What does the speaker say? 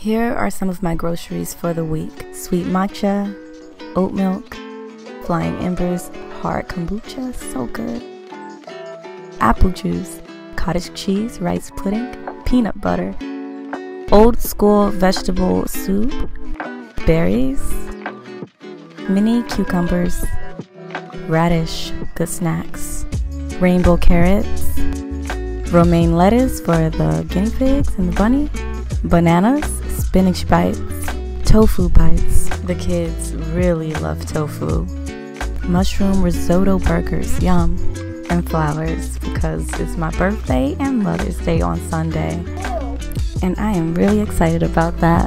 Here are some of my groceries for the week. Sweet matcha, oat milk, Flying Embers, hard kombucha, so good. Apple juice, cottage cheese, rice pudding, peanut butter, old school vegetable soup, berries, mini cucumbers, radish, good snacks, rainbow carrots, romaine lettuce for the guinea pigs and the bunny, bananas, spinach bites, tofu bites. The kids really love tofu. Mushroom risotto burgers, yum. And flowers because it's my birthday and Mother's Day on Sunday. And I am really excited about that.